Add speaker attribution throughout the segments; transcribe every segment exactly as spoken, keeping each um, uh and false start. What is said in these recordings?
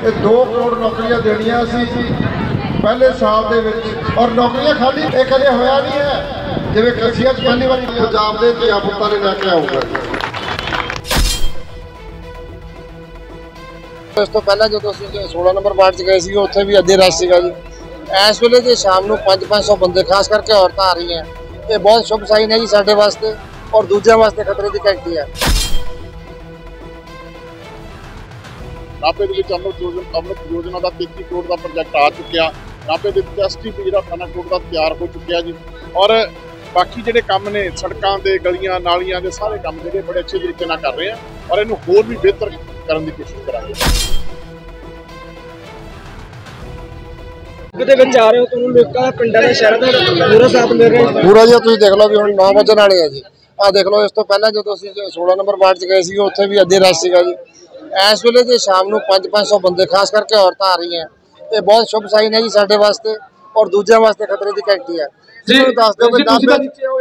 Speaker 1: ये दो करोड़ नौकरियां देनियां सी पहले साल दे विच और नौकरियां खाली ये कदे होया नहीं है जिवें कसिया पहली बार पंजाब दे धिया पुत्तां ने लैके आऊगा।
Speaker 2: इस तो पहले जो सोलह नंबर वार्ड च गए सी उत्थे भी अद्धे रश सीगा जी। इस वेले जे शाम नूं पाँच पाँच सौ बंदे खास करके औरतां आ रही हैं, ये बहुत शुभ साइन है जी साडे वास्ते और दूजे वास्ते खतरे की घंटी है।
Speaker 3: नाभे ਦੇ ਵਿੱਚ अमृत योजना अमृत योजना का तैंतीस करोड़ का प्रोजेक्ट आ चुकिया। नाभे ਦੇ ਵਿੱਚ एस टी पी ਜਿਹੜਾ अठारह करोड़ का तैयार हो चुकिया जी। और बाकी ਜਿਹੜੇ ਕੰਮ ਨੇ ਸੜਕਾਂ ਦੇ ਗਲੀਆਂ ਨਾਲੀਆਂ ਦੇ ਸਾਰੇ ਕੰਮ ਜਿਹੜੇ ਬੜੇ ਅੱਛੇ ਤਰੀਕੇ ਨਾਲ ਕਰ ਰਹੇ ਆ ਔਰ ਇਹਨੂੰ ਹੋਰ ਵੀ ਬਿਹਤਰ ਕਰਨ ਦੀ ਕੋਸ਼ਿਸ਼ ਕਰਾਂਗੇ।
Speaker 4: ਦੇ ਵਿੱਚ ਆ ਰਹੇ ਹੋ ਤੁਹਾਨੂੰ ਲੋਕਾਂ ਦਾ ਪਿੰਡਾਂ ਦੇ ਸ਼ਹਿਰਾਂ ਦਾ ਪੂਰਾ ਸਾਥ ਮਿਲ ਰਿਹਾ
Speaker 2: ਪੂਰਾ ਜੀ। ਤੁਸੀਂ ਦੇਖ ਲਓ ਵੀ ਹੁਣ नौ ਵਜਣ ਵਾਲੇ ਆ ਜੀ। ਆ ਦੇਖ ਲਓ ਇਸ ਤੋਂ ਪਹਿਲਾਂ ਜਦੋਂ ਅਸੀਂ सोलह ਨੰਬਰ ਵਾਰਡ 'ਚ ਗਏ ਸੀ ਉੱਥੇ ਵੀ ਅੱਧੇ ਰਸ਼ ਸੀਗਾ ਜੀ। इस वेले जे शाम नूं पाँच पाँच सौ बंदे खास करके औरतां आ रही हैं, ये बहुत शुभ साइन है जी साडे वास्ते और दूजे वास्ते खतरे की घंटी है। जी दस दो कि नाभे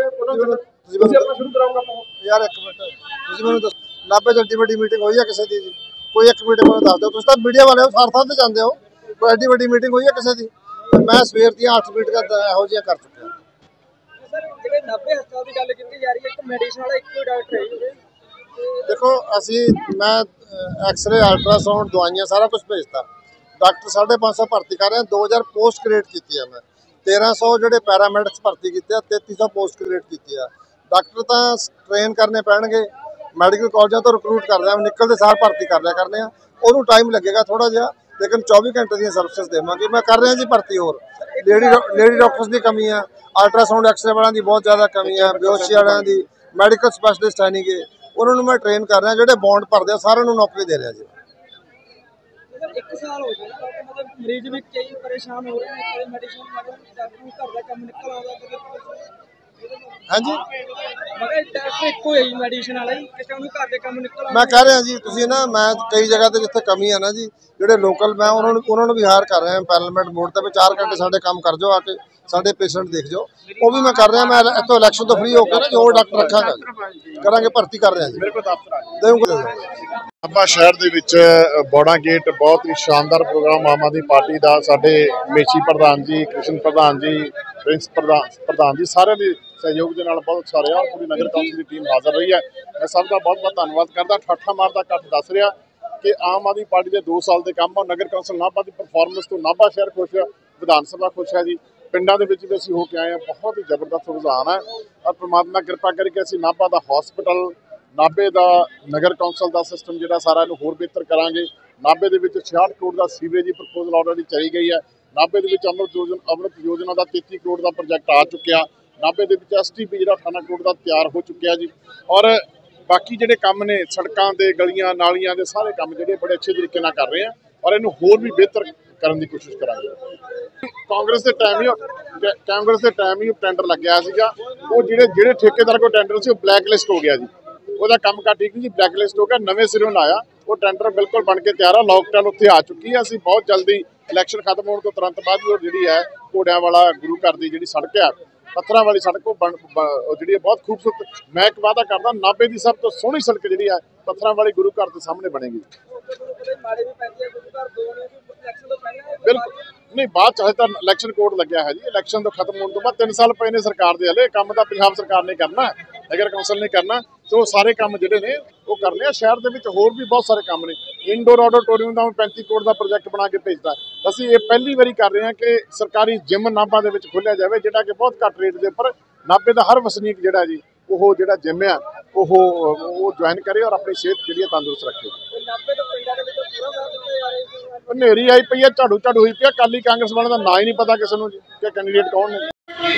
Speaker 2: यार एक मिनट तुसीं मैनूं दस नाभे च एड्डी वड्डी मीटिंग होई है किसी दी जी? कोई एक मीटिंग मैनूं दस दो। तुसीं तां मीडिया वाले हो सार थां ते जांदे हो, कोई एड्डी वड्डी मीटिंग होई है किसी दी? मैं सवेर दी अठ मीटिंगां इहो जिहियां कर चुकिया।
Speaker 4: सर जिवें नाभे हस्पताल की गल की जा रही है, एक मेडिसिन वाला एक डॉक्टर है।
Speaker 2: देखो असी मैं एक्सरे अल्ट्रासाउंड दवाइयां सारा कुछ भेजता। डॉक्टर साढ़े पाँच सौ भर्ती कर रहे हैं, दो हज़ार पोस्ट ग्रेड की है। मैं तेरह सौ जो पैरामैडिक्स भर्ती की, तेती सौ पोस्ट ग्रेड की है। डॉक्टर तो ट्रेन करने पैणगे, मैडिकल कॉलेजों तो रिक्रूट कर रहे हैं, निकलते सार भर्ती कर लिया करने उन्होंने टाइम लगेगा थोड़ा जिहा, लेकिन चौबीस घंटे दी सर्विस देवांगे। मैं कर रहा जी भर्ती होर लेडी लेडी डॉक्टर्स की कमी है, अल्ट्रासाउंड एक्सरे वालों की बहुत ज़्यादा कमी है, बेहोशी वालों की, मैडिकल स्पैशलिस्ट है नहीं गे, उन्होंने मैं ट्रेन कर रहा जो बॉन्ड भरते सारे नौकरी दे रहा जी।
Speaker 4: एक साल हो गया मतलब मरीज भी कई परेशान हो रहे हैं, मेडिसिन डॉक्टर घर का काम निकल आउंदा
Speaker 2: हाँ जी
Speaker 4: मगर डॉक्टर इक्को ही मेडिसिन वाला ही किसी ਨੂੰ ਘਰ ਦੇ ਕੰਮ ਨਿਕਲ
Speaker 2: मैं कह रहा जी तुसीं ना मैं कई जगह ते जिथे कमी है ना जी ਜਿਹੜੇ लोकल मैं उन्होंने उन्होंने भी हायर कर रहे हैं पार्लियामेंट मोड ते चार घंटे साडे काम कर जाओ आके साडे पेशेंट देख जाओ, वो भी मैं कर रहा। मैं इतों इलैक्शन तो फ्री होकर ना जो डॉक्टर रखांगा करांगे भर्ती कर रहे हैं जी।
Speaker 3: नाभा शहर ਦੇ ਵਿੱਚ ਬੋੜਾ ਗੇਟ ਬਹੁਤ ਹੀ ਸ਼ਾਨਦਾਰ ਪ੍ਰੋਗਰਾਮ ਆਮ ਆਦਮੀ ਪਾਰਟੀ ਦਾ ਸਾਡੇ ਮੇਚੀ ਪ੍ਰਧਾਨ ਜੀ, ਕ੍ਰਿਸ਼ਨ ਪ੍ਰਧਾਨ ਜੀ, ਪ੍ਰਿੰਸ ਪ੍ਰਧਾਨ ਪ੍ਰਧਾਨ ਜੀ ਸਾਰਿਆਂ ਦੇ सहयोग के नाल बहुत अच्छा रहा। पूरी नगर कौंसल की टीम हाजिर रही है। मैं सब का बहुत बहुत धन्यवाद करता। ठाठा मारदा कट दस रहा कि आम आदमी पार्टी के दो साल के काम और नगर कौंसल नाभा की परफॉर्मेंस तो नाभा शहर खुश है, विधान सभा खुश है जी। पिंडों के भी असीं हो के आए हैं, बहुत ही जबरदस्त रुझान है और परमात्मा कृपा करके असीं नाभा का हॉस्पिटल, नाभे का नगर कौंसल का सिस्टम जो सारा इनू होर बेहतर करांगे। नाभे के छियाठ करोड़ का सीवरेज की प्रपोजल ऑलरेडी चली गई है। नाभे के अमृत योजना अमृत योजना का तैंतीस करोड़ का प्रोजेक्ट आ चुकिया। नाभे के एस टी पी जो अठारह करोड़ का तैयार हो चुकिया जी। और बाकी जोड़े काम ने सड़कों के गलियां नालियां के सारे काम जो बड़े अच्छे तरीके कर रहे हैं और इनू होर भी बेहतर करने की कोशिश करांगे। कांग्रेस के टाइम ही कांग्रेस के टाइम ही टेंडर लग गया सीगा, वो जिहड़े जिहड़े ठेकेदार को टेंडर से ब्लैक लिस्ट हो गया जी। वो काम का ठीक नहीं जी, ब्लैक लिस्ट हो गया, नवे सिरों आया वो टेंडर बिल्कुल बन के तैयार है। लॉकडाउन उत्थे आ चुकी है। असीं बहुत जल्दी इलैक्शन खत्म होने तो तुरंत बाद ही जी है घोड़ियां वाला गुरु घर की जी सड़क है पत्थर वाली सड़क को बन जी बहुत खूबसूरत। मैं एक वादा करता नाभे की सब तो सोहनी सड़क जी है पत्थर वाली गुरु घर के सामने बनेगी। बिल्कुल नहीं बाद चाहे तो इलैक्शन कोड लग्या है जी। इलैक्शन तो खत्म होने तो बाद तीन साल पे ने सरकार दे हले काम तो पंजाब सरकार ने करना, नगर कौंसल ने करना, तो सारे काम जोड़े ने वो करने हैं। शहर के होर भी बहुत सारे काम ने। इंडोर ऑडिटोरियम का पैंतीस करोड़ का प्रोजेक्ट बना के भेजता। असीं ये पहली बारी कर रहे हैं कि सरकारी जिम नाभा के खोलिया जाए जोड़ा कि बहुत घट रेट के उपर नाभे का हर वसनीक जोड़ा जी वो जो जिम है वो ज्वाइन करे और अपनी सेहत जी तंदुरुस्त रखे। हनेरी आई पई है, झाड़ू झाड़ू हुई पी है। अकाली कांग्रेस वालों का ना ही नहीं पता किसी को कि कैंडीडेट कौन है।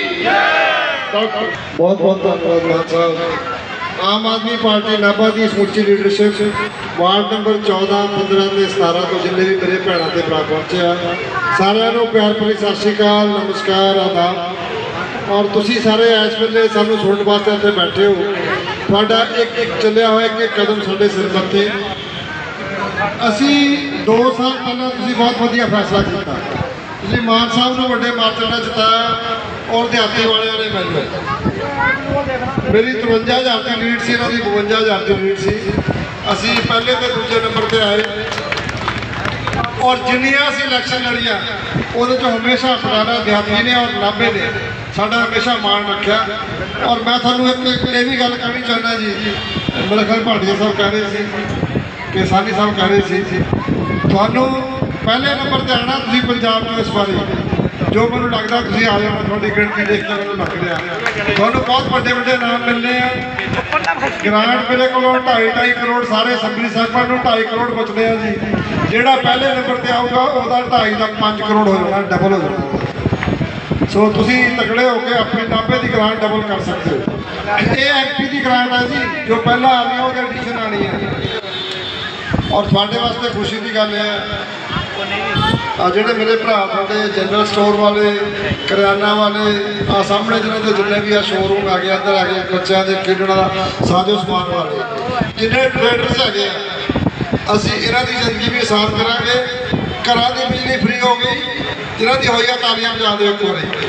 Speaker 1: बहुत बहुत धन्यवाद मान साहब। आम आदमी पार्टी नाभा की समूची लीडरशिप वार्ड नंबर चौदह पंद्रह से सतारह तो जिन्हें भी मेरे भैनों के भरा पहुंचे हैं सारिਆਂ प्यार भरी सत श्री अकाल नमस्कार आदाब। और तुसी सारे इस वेले सानू सुनने वास्ते इत्थे बैठे हो। तुहाडा एक एक चलिया हुआ एक एक कदम साडे सिर मत्थे। असी दो साल पहले तुसी बहुत वधिया फैसला किया। तुसी मान साहब नूं वड्डे मार्जन नाल जिताया और देहाती वालियां ने मैनूं मेरी तिरवंजा हज़ार की लीड सी, इन्हों की बवंजा हज़ार की लीड सी। असी पहले तो दूजे नंबर पर आए ਔਰ ਜਿੰਨੀਆਂ ਅਸੀਂ ਇਲੈਕਸ਼ਨ ਲੜੀਆਂ ਉਹਦੇ 'ਚ ਹਮੇਸ਼ਾ ਪਟਿਆਲਾ ਦਿਹਾਤੀ ਨੇ ਔਰ ਨਾਭੇ ਨੇ ਸਾਡਾ ਹਮੇਸ਼ਾ ਮਾਣ ਰੱਖਿਆ। ਔਰ ਮੈਂ ਤੁਹਾਨੂੰ ਇੱਕ ਇਹ ਵੀ ਗੱਲ ਕਹਿਣੀ ਚਾਹੁੰਦਾ ਜੀ, ਮੇਰੇ ਖਿਆਲ ਭਾਟੀਆ ਸਾਹਿਬ ਕਹਿ ਰਹੇ ਸੀ ਕਿ ਸਾਨੀ ਸਾਹਿਬ ਕਹਿ ਰਹੇ ਸੀ, ਤੁਹਾਨੂੰ ਪਹਿਲੇ ਨੰਬਰ ਤੇ ਆਉਣਾ ਤੁਸੀਂ ਪੰਜਾਬ 'ਚ ਇਸ ਵਾਰੀ, ਜੋ ਮੈਨੂੰ ਲੱਗਦਾ ਤੁਸੀਂ ਆ ਜਾਣਾ, ਤੁਹਾਡੀ ਗਿਣਤੀ ਦੇਖ ਕੇ ਮੈਨੂੰ ਲੱਗ ਰਿਹਾ ਤੁਹਾਨੂੰ ਬਹੁਤ ਵੱਡੇ ਵੱਡੇ ਨਾਮ ਮਿਲਣੇ ਆ। ਗ੍ਰਾਂਟ ਮੇਰੇ ਕੋਲੋਂ ਢਾਈ ਢਾਈ ਕਰੋੜ ਸਾਰੇ ਅਸੈਂਬਲੀ ਸਾਹਿਬਾਂ ਨੂੰ ਢਾਈ ਕਰੋੜ ਬਚਦੇ ਆ ਜੀ। ਜਿਹੜਾ ਪਹਿਲੇ ਨੰਬਰ ਤੇ ਆਊਗਾ ਉਹਦਾ ਢਾਈ ਦਾ ਪੰਜ ਕਰੋੜ ਹੋ ਜਾਣਾ, ਡਬਲ ਹੋ ਜਾਣਾ। ਸੋ ਤੁਸੀਂ ਤਕੜੇ ਹੋ ਕੇ ਆਪਣੀ ਨਾਭੇ ਦੀ ਗ੍ਰਾਂਟ ਡਬਲ ਕਰ ਸਕਦੇ ਹੋ। ਇਹ ਐਮਪੀ ਦੀ ਗ੍ਰਾਂਟ ਹੈ ਜੀ, ਜੋ ਪਹਿਲਾਂ ਆ ਰਹੀ ਹੈ ਉਹਦੀ ਐਡੀਸ਼ਨ ਆਣੀ ਹੈ। ਔਰ ਤੁਹਾਡੇ ਵਾਸਤੇ ਖੁਸ਼ੀ ਦੀ ਗੱਲ ਹੈ ਆ ਜਿਹੜੇ ਮੇਰੇ ਭਰਾ ਤੁਹਾਡੇ ਜਨਰਲ ਸਟੋਰ ਵਾਲੇ, ਕਰਿਆਨਾ ਵਾਲੇ, ਆ ਸਾਹਮਣੇ ਜਿਹਨਾਂ ਦੇ ਜਿੰਨੇ ਵੀ ਆ ਸ਼ੋਰੂਮ ਆ ਗਏ, ਅੰਦਰ ਆ ਗਏ, ਬੱਚਿਆਂ ਦੇ ਖੇਡਣ ਦਾ ਸਾਜੋ ਸਮਾਨ ਵਾਲੇ, ਜਿੰਨੇ ਟ੍ਰੇਡਰਸ ਹੈਗੇ ਆ, ਅਸੀਂ ਇਹਨਾਂ ਦੀ ਜ਼ਿੰਦਗੀ ਵੀ ਆਸਾਨ ਕਰਾਂਗੇ। ਘਰਾਂ ਦੀ ਬਿਜਲੀ ਫ੍ਰੀ ਹੋ ਗਈ, ਜਿਹਨਾਂ ਦੀ ਹੋਈ ਆ ਤਾਲੀਆਂ ਵਜਾ ਦਿਓ ਇੱਕ ਵਾਰੀ।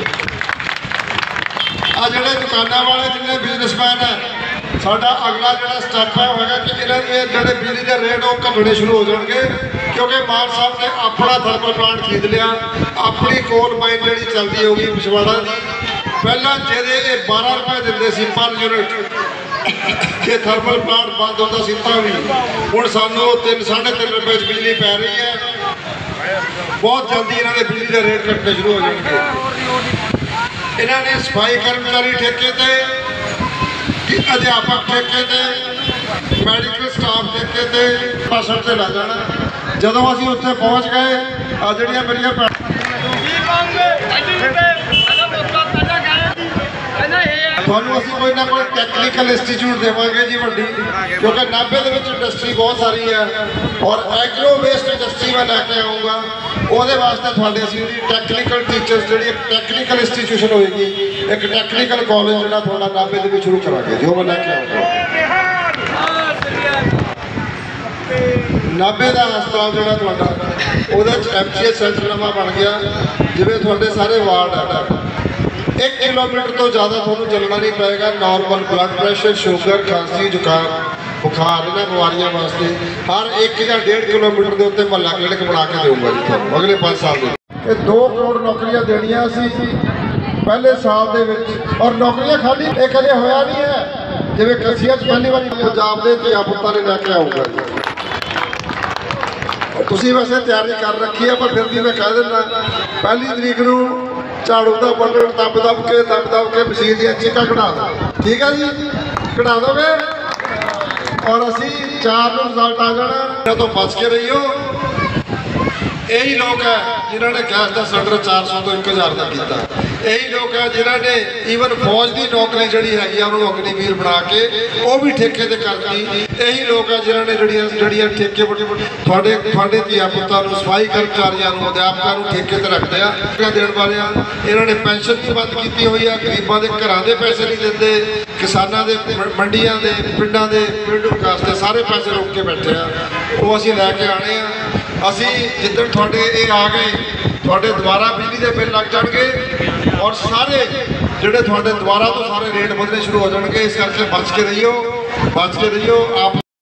Speaker 1: ਆ ਜਿਹੜੇ ਦੁਕਾਨਾਂ ਵਾਲੇ ਜਿੰਨੇ ਬਿਜ਼ਨਸਮੈਨ ਹੈ, ਸਾਡਾ ਅਗਲਾ ਜਿਹੜਾ ਸਟੈਪ ਹੈ ਹੋਏਗਾ ਕਿ ਇਹਨਾਂ ਦੇ ਜਿਹੜੇ ਬਿਜਲੀ ਦੇ ਰੇਟ ਉਹ ਘਟਣੇ ਸ਼ੁਰੂ ਹੋ ਜਾਣਗੇ, ਕਿਉਂਕਿ ਮਾਨ ਸਾਹਿਬ ਨੇ ਆਪਣਾ ਥਰਮਲ ਪਲਾਂਟ ਖਰੀਦ ਲਿਆ, ਆਪਣੀ ਕੋਲ ਮਾਈਨ ਜਿਹੜੀ ਚੱਲਦੀ ਹੋਗੀ ਪਿਛਵਾੜਾ ਦੀ। ਪਹਿਲਾਂ ਜਿਹਦੇ ਇਹ ਬਾਰਾਂ ਰੁਪਏ ਦਿੰਦੇ ਸੀ ਪਰ ਯੂਨਿਟ, ਜੇ ਥਰਮਲ ਪਲਾਂਟ ਬੰਦ ਹੁੰਦਾ ਸੀ ਤਾਂ ਵੀ ਹੁਣ ਸਾਨੂੰ ਤਿੰਨ ਸਾਢੇ ਤਿੰਨ ਰੁਪਏ 'ਚ ਬਿਜਲੀ ਪੈ ਰਹੀ ਹੈ। ਬਹੁਤ ਜਲਦੀ ਇਹਨਾਂ ਦੇ ਬਿਜਲੀ ਦੇ ਰੇਟ ਘਟਣੇ ਸ਼ੁਰੂ ਹੋ ਜਾਣਗੇ। ਇਹਨਾਂ ਨੇ ਸਫਾਈ ਕਰਮਚਾਰੀ ਠੇਕੇ ਤੇ, ਅਧਿਆਪਕ ਠੇਕੇ ਤੇ, ਮੈਡੀਕਲ ਸਟਾਫ ਠੇਕੇ ਤੇ ਭਾਸ਼ਣ ਤੇ ਲਾ ਜਾਣਾ। ਜਦੋਂ ਅਸੀਂ ਉੱਥੇ ਪਹੁੰਚ ਗਏ, ਆ ਜਿਹੜੀਆਂ ਮੇਰੀਆਂ ਤੁਹਾਨੂੰ ਅਸੀਂ ਕੋਈ ਨਾ ਕੋਈ ਟੈਕਨੀਕਲ ਇੰਸਟੀਚਿਊਟ ਦੇਵਾਂਗੇ ਜੀ ਵੱਡੀ, ਕਿਉਂਕਿ ਨਾਭੇ ਦੇ ਵਿੱਚ ਇੰਡਸਟਰੀ ਬਹੁਤ ਸਾਰੀ ਹੈ ਔਰ ਐਗਰੋ ਵੇਸਟ ਇੰਡਸਟਰੀ ਮੈਂ ਲੈ ਕੇ ਆਊਂਗਾ। ਉਹਦੇ ਵਾਸਤੇ ਤੁਹਾਡੇ ਅਸੀਂ ਉਹਦੀ ਟੈਕਨੀਕਲ ਟੀਚਰਸ ਜਿਹੜੀ ਇੱਕ ਟੈਕਨੀਕਲ ਇੰਸਟੀਟਿਊਸ਼ਨ ਹੋਏਗੀ, ਇੱਕ ਟੈਕਨੀਕਲ ਕਾਲਜ ਜਿਹੜਾ ਤੁਹਾਡਾ ਨਾਭੇ ਦੇ ਵਿੱਚ ਸ਼ੁਰੂ ਕਰਾਂਗੇ, ਜੋ ਮੈਂ ਲੈ ਕੇ ਆਊਂਗਾ। ਨਾਭੇ ਦਾ ਹਸਪਤਾਲ ਜਿਹੜਾ ਤੁਹਾਡਾ, ਉਹਦੇ 'ਚ ਐਮ ਸੀ ਐਚ ਸੈਂਟਰ ਨਵਾਂ ਬਣ ਗਿਆ। ਜਿਵੇਂ ਤੁਹਾਡੇ ਸਾਰੇ ਵਾਰਡ ਹੈ, ਇੱਕ ਕਿਲੋਮੀਟਰ ਤੋਂ ਜ਼ਿਆਦਾ ਤੁਹਾਨੂੰ ਚੱਲਣਾ ਨਹੀਂ ਪਏਗਾ। ਨਾਰਮਲ ਬਲੱਡ ਪ੍ਰੈਸ਼ਰ, ਸ਼ੂਗਰ, ਖਾਂਸੀ, ਜ਼ੁਕਾਮ, ਬੁਖਾਰ, ਇਹਨਾਂ ਬਿਮਾਰੀਆਂ ਵਾਸਤੇ ਹਰ ਇੱਕ ਜਾਂ ਡੇਢ ਕਿਲੋਮੀਟਰ ਦੇ ਉੱਤੇ ਮੁਹੱਲਾ ਕਲੀਨਿਕ ਬਣਾ ਕੇ ਦੇਊਂਗਾ ਜੀ ਤੁਹਾਨੂੰ ਅਗਲੇ ਪੰਜ ਸਾਲ ਦੇ। ਇਹ ਦੋ ਕਰੋੜ ਨੌਕਰੀਆਂ ਦੇਣੀਆਂ ਸੀ ਪਹਿਲੇ ਸਾਲ ਦੇ ਵਿੱਚ, ਔਰ ਨੌਕਰੀਆਂ ਖਾਲੀ ਇਹ ਕਦੇ ਹੋਇਆ ਨਹੀਂ ਹੈ। ਜਿਵੇਂ ਕਸੀਆ 'ਚ ਪਹਿਲੀ ਵਾਰੀ ਪੰਜਾਬ ਦੇ ਧੀਆਂ ਪੁੱਤਾਂ ਨੇ ਲੈ ਕੇ ਆਊਗਾ ਜੀ। ਤੁਸੀਂ ਵੈਸੇ ਤਿਆਰੀ ਕਰ ਰੱਖੀ ਹੈ, ਪਰ ਫਿਰ ਵੀ ਮੈਂ ਕਹਿ ਦਿੰਦਾ ਪਹਿਲੀ ਤਰੀਕ ਨੂੰ ਝਾੜੂ ਦਾ ਬਟਨ ਦੱਬ ਦੱਬ ਕੇ ਦੱਬ ਦੱਬ ਕੇ ਮਸ਼ੀਨ ਦੀਆਂ ਚੀਕਾਂ ਕਢਾ ਦਿਓ, ਠੀਕ ਹੈ ਜੀ, ਕਢਾ ਦੋਗੇ। ਔਰ ਅਸੀਂ ਚਾਰ ਨੂੰ ਰਿਜ਼ਲਟ ਆ ਜਾਣਾ। ਇਹਨਾਂ ਤੋਂ ਬਚ ਕੇ ਰਹੀਓ। ਇਹੀ ਲੋਕ ਹੈ ਜਿਨ੍ਹਾਂ ਨੇ ਗੈਸ ਦਾ ਸਿਲੰਡਰ ਚਾਰ ਸੌ ਤੋਂ ਇੱਕ ਹਜ਼ਾਰ ਦਾ ਕੀਤਾ। ਇਹੀ ਲੋਕ ਹੈ ਜਿਨ੍ਹਾਂ ਨੇ ਈਵਨ ਫੌਜ ਦੀ ਨੌਕਰੀ ਜਿਹੜੀ ਹੈਗੀ ਆ ਉਹਨੂੰ ਅਗਨੀਵੀਰ ਬਣਾ ਕੇ ਉਹ ਵੀ ਠੇਕੇ ਤੇ ਕਰਤੀ। ਇਹੀ ਲੋਕ ਹੈ ਜਿਨ੍ਹਾਂ ਨੇ ਜਿਹੜੀਆਂ ਜਿਹੜੀਆਂ ਠੇਕੇ ਤੁਹਾਡੇ ਤੁਹਾਡੇ ਧੀਆਂ ਪੁੱਤਾਂ ਨੂੰ, ਸਫਾਈ ਕਰਮਚਾਰੀਆਂ ਨੂੰ, ਅਧਿਆਪਕਾਂ ਨੂੰ ਠੇਕੇ ਤੇ ਰੱਖਦੇ ਆ ਦੇਣ ਵਾਲਿਆਂ। ਇਹਨਾਂ ਨੇ ਪੈਨਸ਼ਨ ਵੀ ਬੰਦ ਕੀਤੀ ਹੋਈ ਆ, ਗਰੀਬਾਂ ਦੇ ਘਰਾਂ ਦੇ ਪੈਸੇ ਨਹੀਂ ਦਿੰਦੇ, ਕਿਸਾਨਾਂ ਦੇ, ਮੰਡੀਆਂ ਦੇ, ਪਿੰਡਾਂ ਦੇ, ਪਿੰਡੂ ਵਿਕਾਸ ਦੇ ਸਾਰੇ ਪੈਸੇ ਰੋਕ ਕੇ ਬੈਠੇ ਆ। ਉਹ ਅਸੀਂ ਲੈ ਕੇ ਆਣੇ ਆ। ਅਸੀਂ ਜਿੱਦਣ ਤੁਹਾਡੇ ਇਹ ਆ ਗਏ, ਤੁਹਾਡੇ ਦੁਬਾਰਾ ਬਿਜਲੀ ਦੇ ਬਿੱਲ ਲੱਗ ਜਾਣਗੇ ਔਰ ਸਾਰੇ ਜਿਹੜੇ ਤੁਹਾਡੇ ਦੁਬਾਰਾ ਤੋਂ ਸਾਰੇ ਰੇਟ ਵਧਣੇ ਸ਼ੁਰੂ ਹੋ ਜਾਣਗੇ। ਇਸ ਕਰਕੇ ਬਚ ਕੇ ਰਹੀਓ, ਬਚ ਕੇ ਰਹੀਓ ਆਪ।